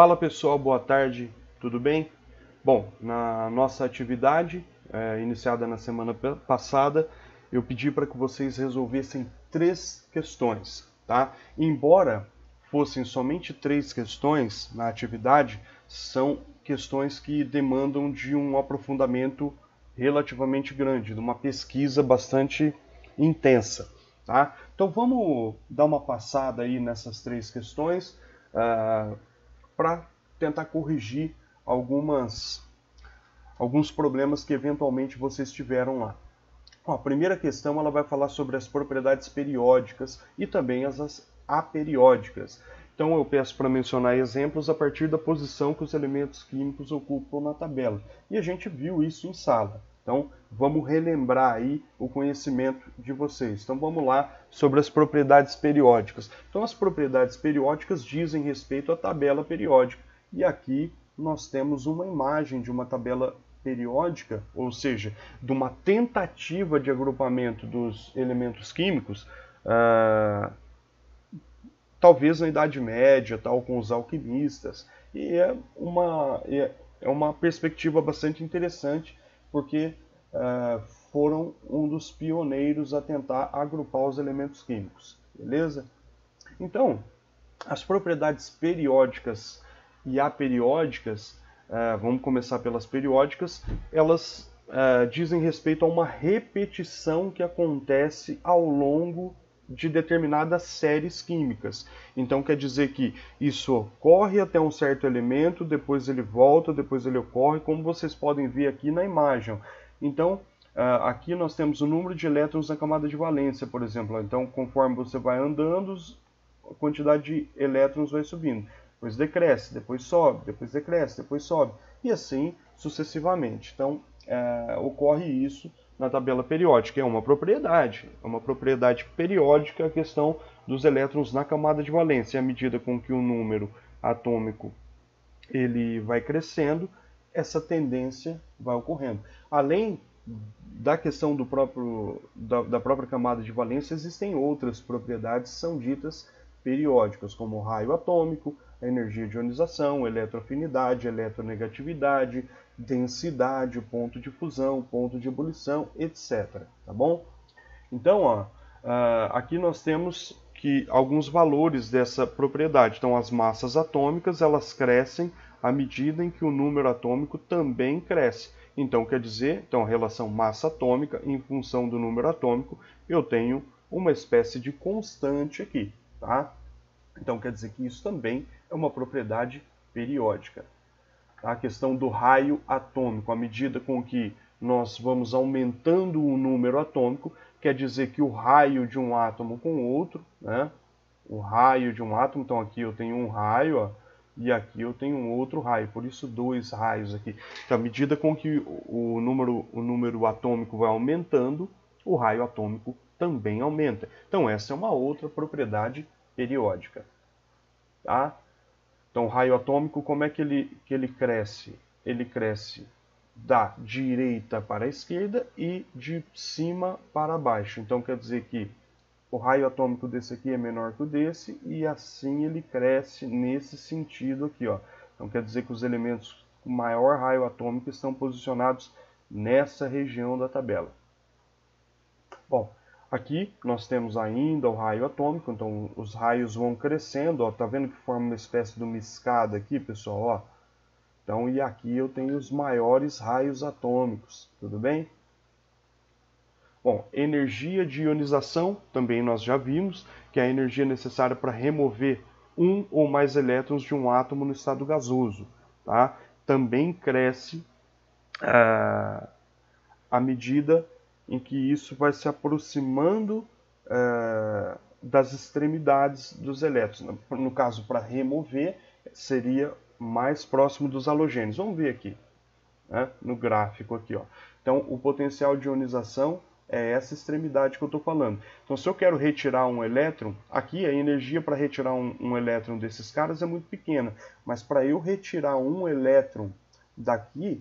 Fala pessoal, boa tarde, tudo bem? Bom, na nossa atividade, iniciada na semana passada, eu pedi para que vocês resolvessem 3 questões, tá? Embora fossem somente 3 questões na atividade, são questões que demandam de um aprofundamento relativamente grande, de uma pesquisa bastante intensa, tá? Então vamos dar uma passada aí nessas 3 questões, para tentar corrigir alguns problemas que eventualmente vocês tiveram lá. Ó, a primeira questão ela vai falar sobre as propriedades periódicas e também as aperiódicas. Então eu peço para mencionar exemplos a partir da posição que os elementos químicos ocupam na tabela. E a gente viu isso em sala. Então vamos relembrar aí o conhecimento de vocês. Então vamos lá sobre as propriedades periódicas. Então as propriedades periódicas dizem respeito à tabela periódica. E aqui nós temos uma imagem de uma tabela periódica, ou seja, de uma tentativa de agrupamento dos elementos químicos, talvez na Idade Média, tal, com os alquimistas. E é uma perspectiva bastante interessante, porque foram um dos pioneiros a tentar agrupar os elementos químicos. Beleza? Então, as propriedades periódicas e aperiódicas, vamos começar pelas periódicas, elas dizem respeito a uma repetição que acontece ao longo de determinadas séries químicas. Então quer dizer que isso ocorre até um certo elemento, depois ele volta, depois ele ocorre, como vocês podem ver aqui na imagem. Então aqui nós temos o número de elétrons na camada de valência, por exemplo. Então conforme você vai andando, a quantidade de elétrons vai subindo. Depois decresce, depois sobe, depois decresce, depois sobe. E assim sucessivamente. Então ocorre isso na tabela periódica. É uma propriedade periódica a questão dos elétrons na camada de valência. À medida com que o número atômico ele vai crescendo, essa tendência vai ocorrendo. Além da questão da própria camada de valência, existem outras propriedades que são ditas periódicas, como o raio atômico, a energia de ionização, eletroafinidade, eletronegatividade, densidade, ponto de fusão, ponto de ebulição, etc. Tá bom? Então, aqui nós temos alguns valores dessa propriedade. Então, as massas atômicas elas crescem à medida em que o número atômico também cresce. Então, quer dizer, a relação massa atômica em função do número atômico, eu tenho uma espécie de constante aqui, tá? Então, quer dizer que isso também é uma propriedade periódica. A questão do raio atômico, à medida com que nós vamos aumentando o número atômico, quer dizer que o raio de um átomo com o outro, né? O raio de um átomo, então aqui eu tenho um raio, ó, e aqui eu tenho um outro raio, por isso 2 raios aqui. Então, à medida com que o número atômico vai aumentando, o raio atômico também aumenta. Então essa é uma outra propriedade periódica. Tá? Então o raio atômico, como é que ele cresce? Ele cresce da direita para a esquerda e de cima para baixo. Então quer dizer que o raio atômico desse aqui é menor que o desse, e assim ele cresce nesse sentido aqui, ó. Então quer dizer que os elementos com maior raio atômico estão posicionados nessa região da tabela. Bom, aqui nós temos ainda o raio atômico, então os raios vão crescendo, ó. Tá vendo que forma uma espécie de uma escada aqui, pessoal, ó? Então, e aqui eu tenho os maiores raios atômicos, tudo bem? Bom, energia de ionização, também nós já vimos, que é a energia necessária para remover um ou mais elétrons de um átomo no estado gasoso. Tá? Também cresce à medida em que isso vai se aproximando das extremidades dos elétrons. No caso, para remover, seria mais próximo dos halogênios. Vamos ver aqui, né, no gráfico aqui, ó. Então, o potencial de ionização é essa extremidade que eu estou falando. Então, se eu quero retirar um elétron, aqui a energia para retirar um elétron desses caras é muito pequena. Mas para eu retirar um elétron daqui,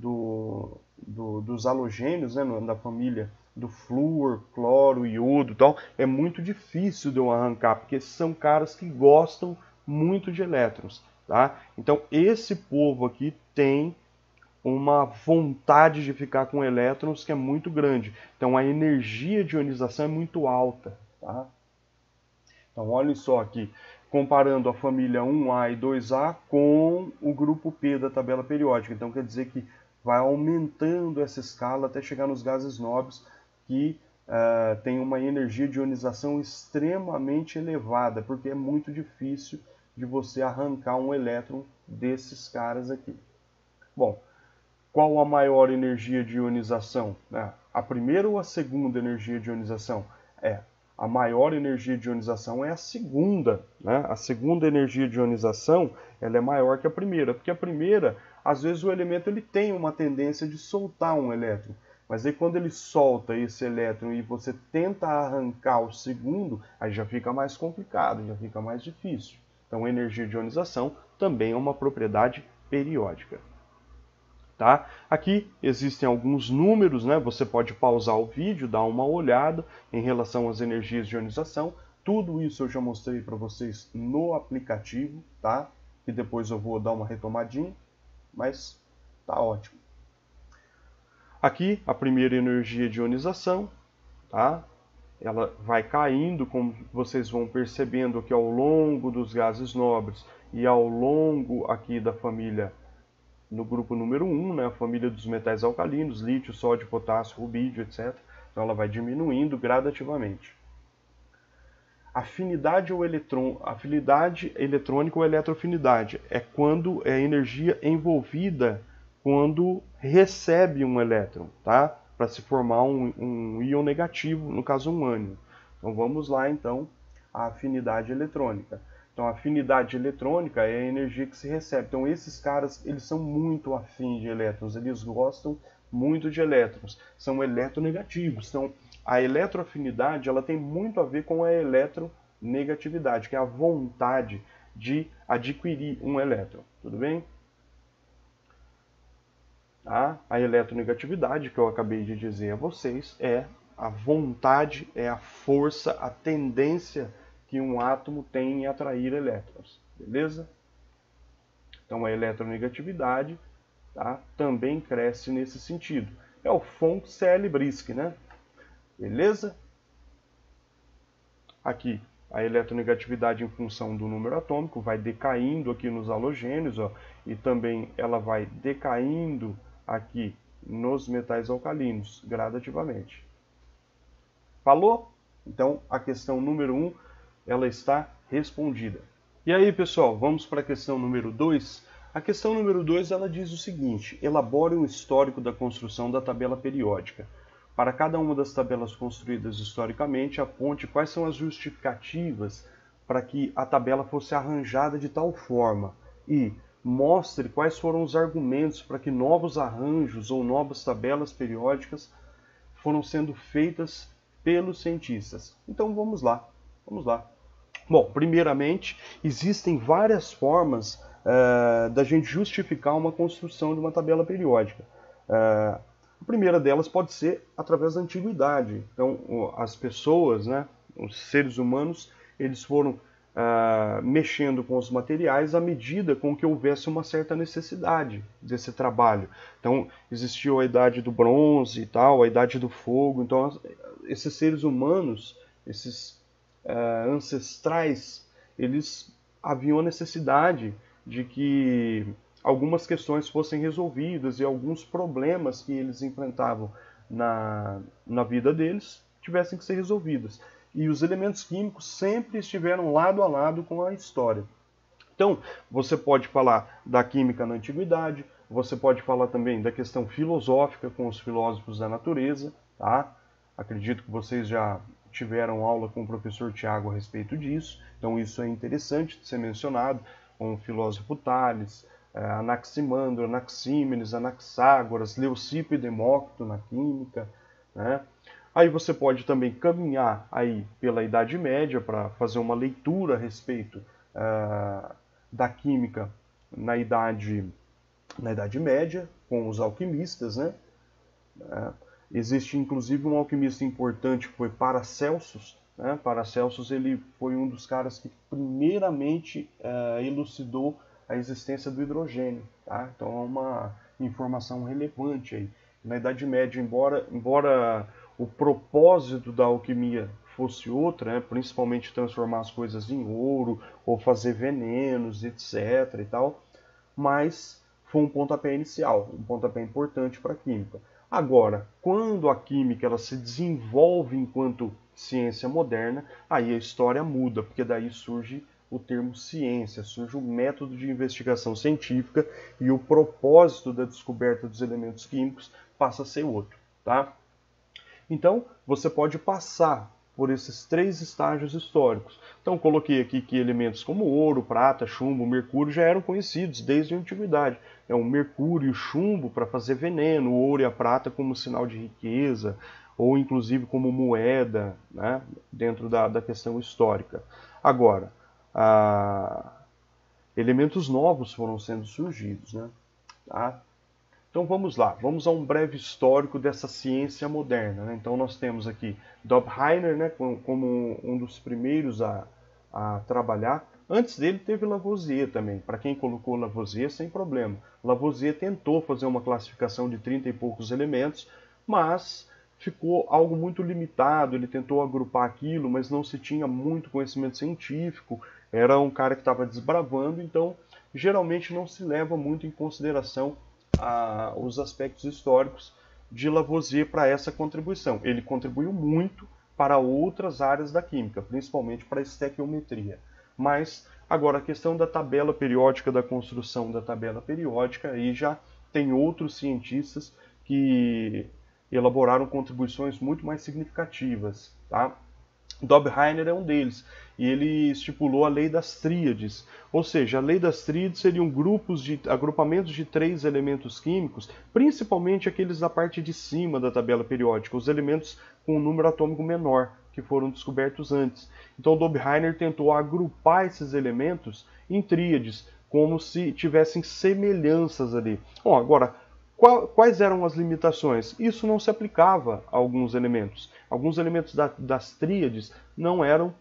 dos halogênios, né, da família do flúor, cloro, iodo e tal, é muito difícil de eu arrancar, porque são caras que gostam muito de elétrons. tá? Então esse povo aqui tem uma vontade de ficar com elétrons que é muito grande. Então a energia de ionização é muito alta, tá? Então olhem só aqui, comparando a família 1A e 2A com o grupo P da tabela periódica. Então quer dizer que vai aumentando essa escala até chegar nos gases nobres que tem uma energia de ionização extremamente elevada, porque é muito difícil de você arrancar um elétron desses caras aqui. Bom, qual a maior energia de ionização? A primeira ou a segunda energia de ionização? A maior energia de ionização é a segunda, né? A segunda energia de ionização ela é maior que a primeira, porque a primeira, às vezes o elemento ele tem uma tendência de soltar um elétron, mas aí quando ele solta esse elétron e você tenta arrancar o segundo, aí já fica mais complicado, já fica mais difícil. Então a energia de ionização também é uma propriedade periódica. Tá? Aqui existem alguns números, né? Você pode pausar o vídeo, dar uma olhada em relação às energias de ionização. Tudo isso eu já mostrei para vocês no aplicativo, tá? E depois eu vou dar uma retomadinha, mas tá ótimo. Aqui a primeira energia de ionização, tá? Ela vai caindo, como vocês vão percebendo aqui ao longo dos gases nobres e ao longo aqui da família no grupo número 1, né, a família dos metais alcalinos, lítio, sódio, potássio, rubídio, etc. Então ela vai diminuindo gradativamente. Afinidade eletrônica ou eletroafinidade é quando é a energia envolvida quando recebe um elétron, tá? Para se formar um íon negativo, no caso um ânion. Então vamos lá então a afinidade eletrônica. Então, a afinidade eletrônica é a energia que se recebe. Então, esses caras, eles são muito afins de elétrons, eles gostam muito de elétrons, são eletronegativos. Então, a eletroafinidade, ela tem muito a ver com a eletronegatividade, que é a vontade de adquirir um elétron, tudo bem? Tá? A eletronegatividade, que eu acabei de dizer a vocês, é a vontade, é a força, a tendência que um átomo tem em atrair elétrons, beleza? Então a eletronegatividade, tá, também cresce nesse sentido. É o Font-Celle-Brisk, né? Beleza? Aqui a eletronegatividade em função do número atômico vai decaindo aqui nos halogênios, ó, e também ela vai decaindo aqui nos metais alcalinos gradativamente. Falou? Então a questão número 1 ela está respondida. E aí, pessoal, vamos para a questão número 2. A questão número 2 ela diz o seguinte: elabore um histórico da construção da tabela periódica. Para cada uma das tabelas construídas historicamente, aponte quais são as justificativas para que a tabela fosse arranjada de tal forma e mostre quais foram os argumentos para que novos arranjos ou novas tabelas periódicas foram sendo feitas pelos cientistas. Então vamos lá, vamos lá. Bom, primeiramente, existem várias formas da gente justificar uma construção de uma tabela periódica. A primeira delas pode ser através da antiguidade. Então, as pessoas, né, os seres humanos, eles foram mexendo com os materiais à medida com que houvesse uma certa necessidade desse trabalho. Então, existiu a idade do bronze e tal, a idade do fogo. Então, esses seres humanos, esses ancestrais, eles haviam a necessidade de que algumas questões fossem resolvidas e alguns problemas que eles enfrentavam na vida deles tivessem que ser resolvidos. E os elementos químicos sempre estiveram lado a lado com a história. Então, você pode falar da química na antiguidade, você pode falar também da questão filosófica com os filósofos da natureza, tá? Acredito que vocês já tiveram aula com o professor Tiago a respeito disso, então isso é interessante de ser mencionado, com o filósofo Tales, Anaximandro, Anaxímenes, Anaxágoras, Leucipo e Demócrito na química, né? Aí você pode também caminhar aí pela Idade Média para fazer uma leitura a respeito da química na Idade Média, com os alquimistas, né? Existe inclusive um alquimista importante que foi Paracelsus. Né? Paracelsus ele foi um dos caras que primeiramente elucidou a existência do hidrogênio. Tá? Então é uma informação relevante aí. Na Idade Média, embora o propósito da alquimia fosse outra, né, principalmente transformar as coisas em ouro, ou fazer venenos, etc. e tal, mas foi um pontapé inicial, um pontapé importante para a química. Agora, quando a química ela se desenvolve enquanto ciência moderna, aí a história muda, porque daí surge o termo ciência, surge o método de investigação científica e o propósito da descoberta dos elementos químicos passa a ser outro, tá? Então, você pode passar por esses 3 estágios históricos. Então, coloquei aqui que elementos como ouro, prata, chumbo, mercúrio já eram conhecidos desde a antiguidade. O mercúrio e o chumbo para fazer veneno, o ouro e a prata como sinal de riqueza, ou inclusive como moeda, né, dentro da questão histórica. Agora, elementos novos foram sendo surgidos, né? Tá? Então vamos lá, vamos a um breve histórico dessa ciência moderna, né? Então nós temos aqui Dobhiner, né, como um dos primeiros a trabalhar. Antes dele teve Lavoisier também, para quem colocou Lavoisier sem problema. Lavoisier tentou fazer uma classificação de 30 e poucos elementos, mas ficou algo muito limitado, ele tentou agrupar aquilo, mas não se tinha muito conhecimento científico, era um cara que estava desbravando, então geralmente não se leva muito em consideração os aspectos históricos de Lavoisier para essa contribuição. Ele contribuiu muito para outras áreas da química, principalmente para a estequiometria. Mas agora a questão da tabela periódica, da construção da tabela periódica, aí já tem outros cientistas que elaboraram contribuições muito mais significativas, tá? Dobhiner é um deles, e ele estipulou a lei das tríades, ou seja, a lei das tríades seriam agrupamentos de 3 elementos químicos, principalmente aqueles da parte de cima da tabela periódica, os elementos com um número atômico menor, que foram descobertos antes. Então Dobhiner tentou agrupar esses elementos em tríades, como se tivessem semelhanças ali. Bom, agora, quais eram as limitações? Isso não se aplicava a alguns elementos. Alguns elementos das tríades não eram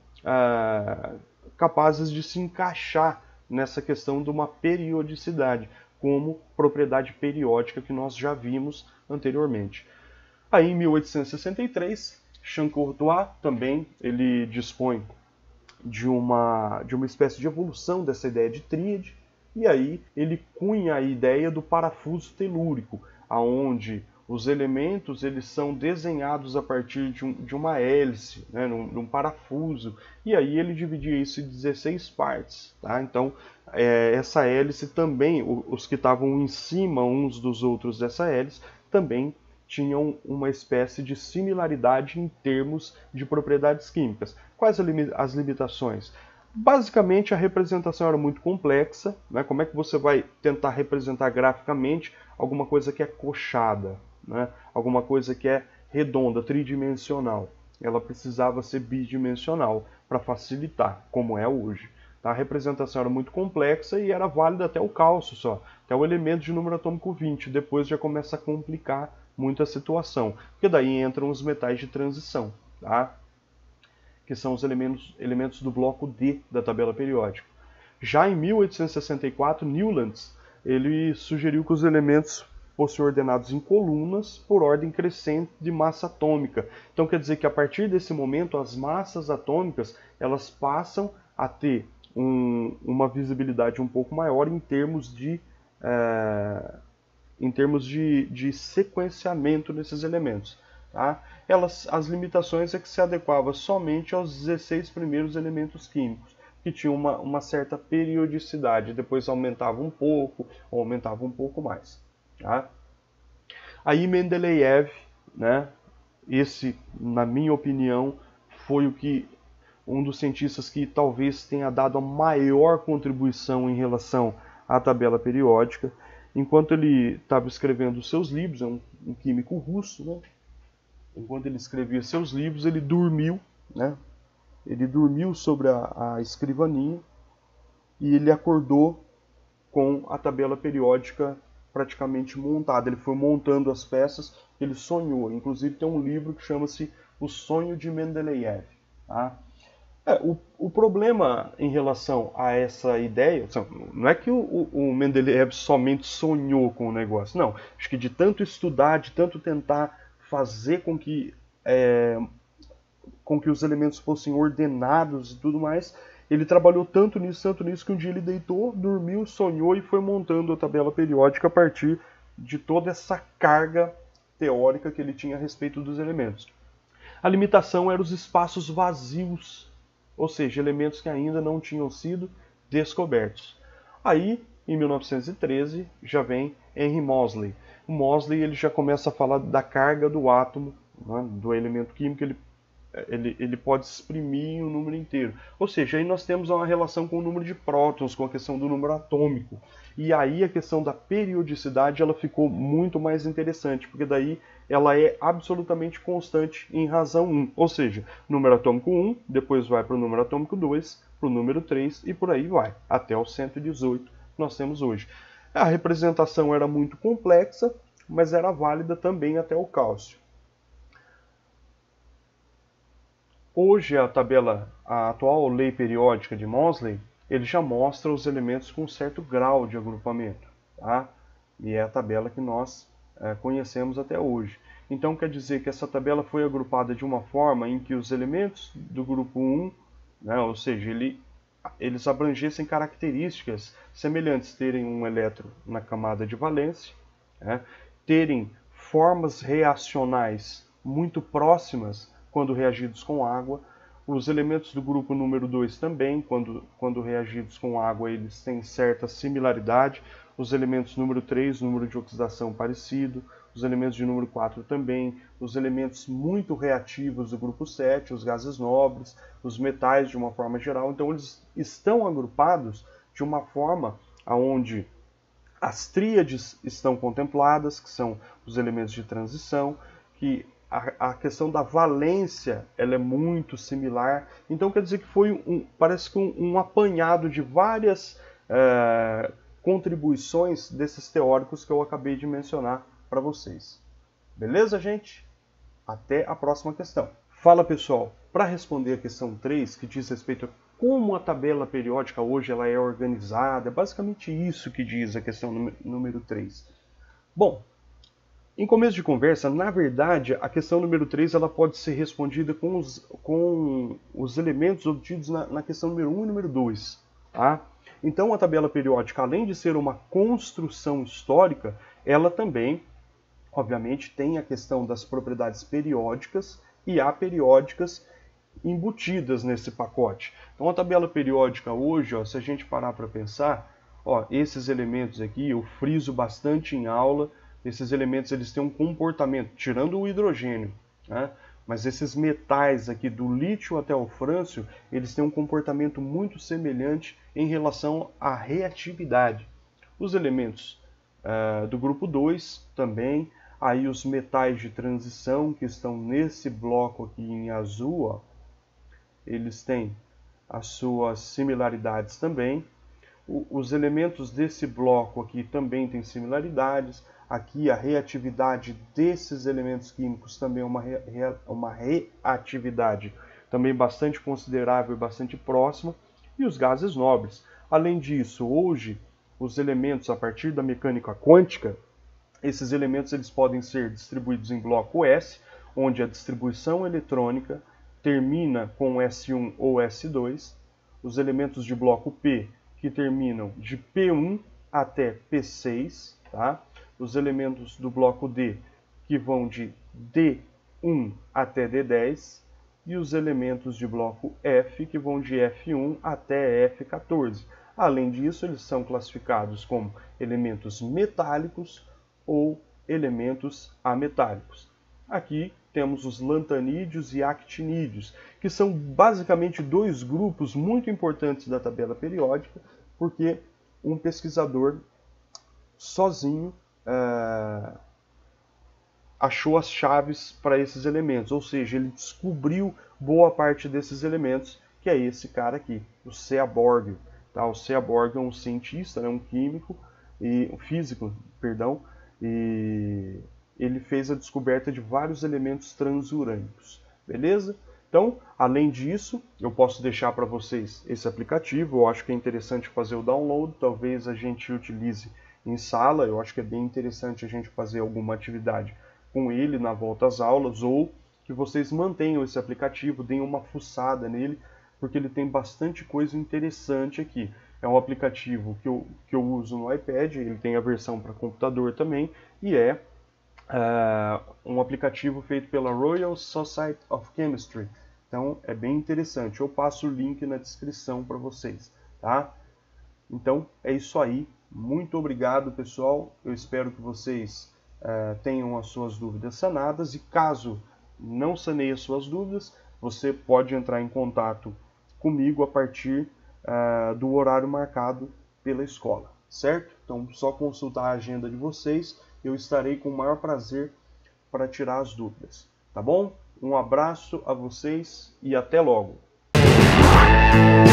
capazes de se encaixar nessa questão de uma periodicidade, como propriedade periódica que nós já vimos anteriormente. Aí, em 1863, Champ-Courtois também ele dispõe de uma espécie de evolução dessa ideia de tríade, e aí ele cunha a ideia do parafuso telúrico, aonde os elementos eles são desenhados a partir de uma hélice, né, de um parafuso, e aí ele dividia isso em 16 partes. Tá? Então, essa hélice também, os que estavam em cima uns dos outros dessa hélice, também tinham uma espécie de similaridade em termos de propriedades químicas. Quais as limitações? Basicamente, a representação era muito complexa. Né? Como é que você vai tentar representar graficamente alguma coisa que é coxada, né? Alguma coisa que é redonda, tridimensional? Ela precisava ser bidimensional para facilitar, como é hoje. A representação era muito complexa e era válida até o cálcio só, até o elemento de número atômico 20. Depois já começa a complicar muito a situação, porque daí entram os metais de transição, tá? Que são os elementos do bloco D da tabela periódica. Já em 1864, Newlands ele sugeriu que os elementos fossem ordenados em colunas por ordem crescente de massa atômica. Então quer dizer que a partir desse momento as massas atômicas elas passam a ter uma visibilidade um pouco maior em termos de sequenciamento desses elementos. Tá? As limitações é que se adequava somente aos 16 primeiros elementos químicos, que tinham uma certa periodicidade, depois aumentava um pouco, ou aumentava um pouco mais. Tá? Aí Mendeleev, né, esse, na minha opinião, foi um dos cientistas que talvez tenha dado a maior contribuição em relação à tabela periódica. Enquanto ele estava escrevendo os seus livros, é um químico russo, né? Enquanto ele escrevia seus livros, ele dormiu, né? Ele dormiu sobre a escrivaninha e ele acordou com a tabela periódica praticamente montada. Ele foi montando as peças, ele sonhou. Inclusive tem um livro que chama-se O Sonho de Mendeleev. Tá? O problema em relação a essa ideia, não é que o Mendeleev somente sonhou com o negócio, não. Acho que de tanto estudar, de tanto tentar fazer com que os elementos fossem ordenados e tudo mais, ele trabalhou tanto nisso, que um dia ele deitou, dormiu, sonhou e foi montando a tabela periódica a partir de toda essa carga teórica que ele tinha a respeito dos elementos. A limitação era os espaços vazios, ou seja, elementos que ainda não tinham sido descobertos. Aí, em 1913, já vem Henry Moseley. O Moseley ele já começa a falar da carga do átomo, né, do elemento químico, ele pode exprimir um número inteiro. Ou seja, aí nós temos uma relação com o número de prótons, com a questão do número atômico. E aí a questão da periodicidade ela ficou muito mais interessante, porque daí ela é absolutamente constante em razão 1. Ou seja, número atômico 1, depois vai para o número atômico 2, para o número 3 e por aí vai, até o 118 que nós temos hoje. A representação era muito complexa, mas era válida também até o cálcio. Hoje a atual lei periódica de Moseley, ele já mostra os elementos com certo grau de agrupamento, tá? E é a tabela que nós conhecemos até hoje. Então quer dizer que essa tabela foi agrupada de uma forma em que os elementos do grupo 1, né, ou seja, eles abrangessem características semelhantes, terem um elétron na camada de valência, né, terem formas reacionais muito próximas quando reagidos com água. Os elementos do grupo número 2 também, quando reagidos com água, eles têm certa similaridade. Os elementos número 3, número de oxidação parecido. Os elementos de número 4 também. Os elementos muito reativos do grupo 7, os gases nobres, os metais de uma forma geral. Então, eles estão agrupados de uma forma onde as tríades estão contempladas, que são os elementos de transição, que a questão da valência ela é muito similar. Então quer dizer que parece que um apanhado de várias contribuições desses teóricos que eu acabei de mencionar para vocês. Beleza, gente? Até a próxima questão. Fala, pessoal, para responder a questão 3, que diz respeito a como a tabela periódica hoje ela é organizada, é basicamente isso que diz a questão número 3. Bom, em começo de conversa, na verdade, a questão número 3 ela pode ser respondida com os elementos obtidos na questão número 1 e número 2. Tá? Então, a tabela periódica, além de ser uma construção histórica, ela também, obviamente, tem a questão das propriedades periódicas e aperiódicas embutidas nesse pacote. Então, a tabela periódica hoje, se a gente parar para pensar, esses elementos aqui, eu friso bastante em aula. Esses elementos eles têm um comportamento, tirando o hidrogênio, né? Mas esses metais aqui, do lítio até o frâncio, eles têm um comportamento muito semelhante em relação à reatividade. Os elementos do grupo 2 também, aí os metais de transição que estão nesse bloco aqui em azul, eles têm as suas similaridades também. Os elementos desse bloco aqui também têm similaridades. Aqui a reatividade desses elementos químicos também é uma reatividade também bastante considerável e bastante próxima. E os gases nobres. Além disso, hoje, os elementos a partir da mecânica quântica, esses elementos eles podem ser distribuídos em bloco S, onde a distribuição eletrônica termina com S1 ou S2. Os elementos de bloco P, que terminam de P1 até P6, tá? Os elementos do bloco D, que vão de D1 até D10, e os elementos de bloco F, que vão de F1 até F14. Além disso, eles são classificados como elementos metálicos ou elementos ametálicos. Aqui temos os lantanídeos e actinídeos, que são basicamente dois grupos muito importantes da tabela periódica, porque um pesquisador sozinho achou as chaves para esses elementos, ou seja, ele descobriu boa parte desses elementos, que é esse cara aqui, o Seaborg. Tá? O Seaborg é um cientista, um químico, um físico, perdão, e ele fez a descoberta de vários elementos transurânicos. Beleza? Então, além disso, eu posso deixar para vocês esse aplicativo. Eu acho que é interessante fazer o download, talvez a gente utilize em sala. Eu acho que é bem interessante a gente fazer alguma atividade com ele na volta às aulas, ou que vocês mantenham esse aplicativo, deem uma fuçada nele, porque ele tem bastante coisa interessante aqui. É um aplicativo que eu uso no iPad, ele tem a versão para computador também, e é um aplicativo feito pela Royal Society of Chemistry. Então é bem interessante. Eu passo o link na descrição para vocês, tá? Então é isso aí. Muito obrigado, pessoal. Eu espero que vocês tenham as suas dúvidas sanadas, e caso não saneie as suas dúvidas, você pode entrar em contato comigo a partir do horário marcado pela escola, certo? Então só consultar a agenda de vocês, eu estarei com o maior prazer para tirar as dúvidas, tá bom? Um abraço a vocês e até logo!